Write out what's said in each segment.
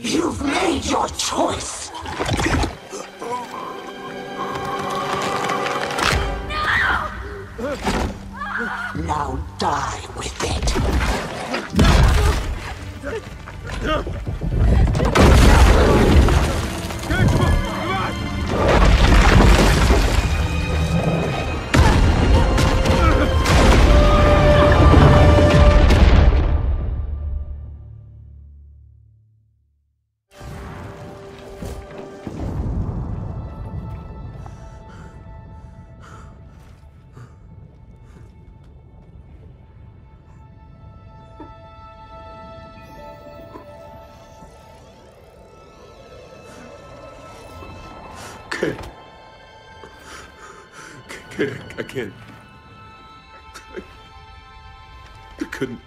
You've made your choice. Now die with it. I can't. I couldn't.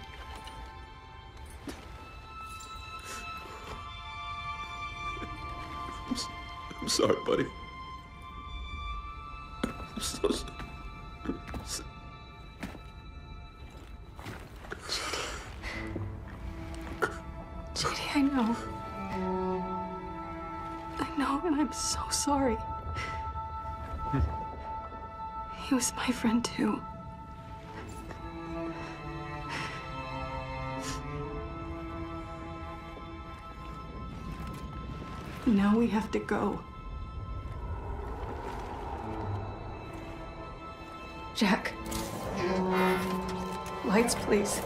I'm sorry, buddy. I'm so sorry. JD, I know. I know, and I'm so sorry. He was my friend, too. Now we have to go. Jack. Lights, please.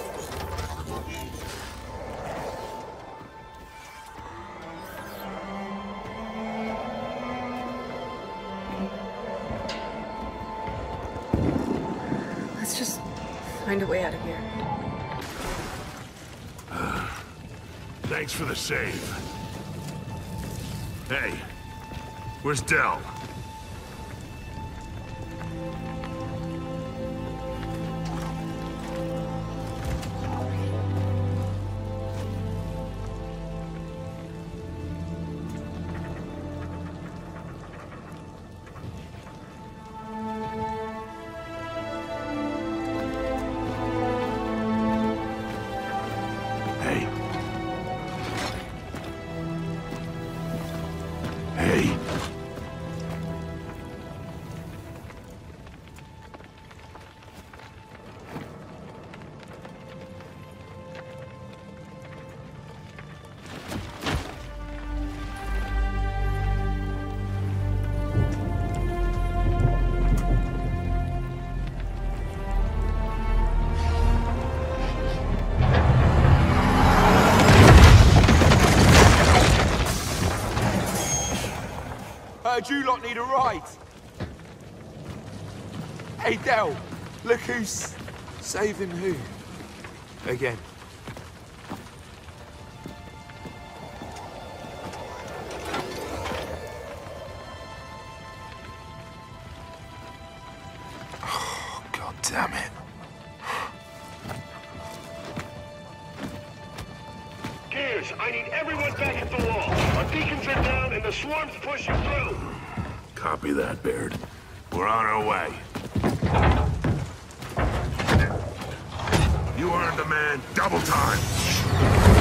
Let's just find a way out of here. Thanks for the save. Hey, where's Del? Hey. Hey. Heard you lot need a ride. Hey, Del, look who's saving who. Again. Oh, God damn it. Gears, I need everyone back at the wall. Our beacons are down and the swarm's pushing through. Copy that, Baird. We're on our way. You earned a man double time.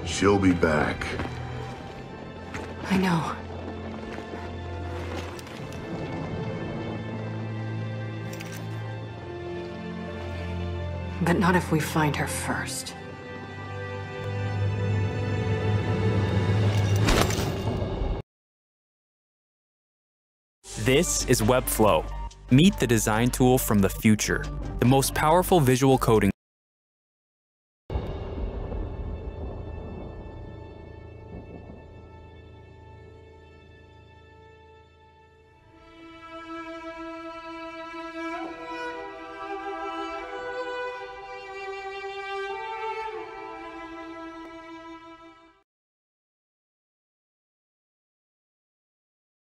She'll be back. I know. But not if we find her first. This is Webflow. Meet the design tool from the future, the most powerful visual coding